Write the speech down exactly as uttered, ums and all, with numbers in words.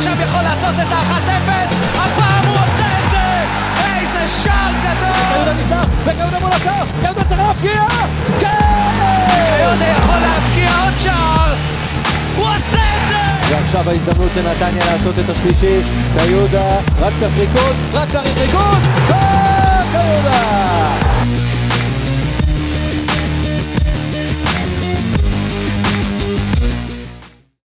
עכשיו יכול לעשות את האחת אפס, הפעם הוא עושה את זה! איזה שער גדול! קיודה נפתח, וקיודה מול השער, קיודה צריך להפקיע! כן! קיודה יכול להפקיע עוד שער! הוא עושה את זה! ועכשיו ההזדמנות של נתניה לעשות את השלישי, קיודה, רק צריך ריקוד, רק צריך ריקוד! קיודה!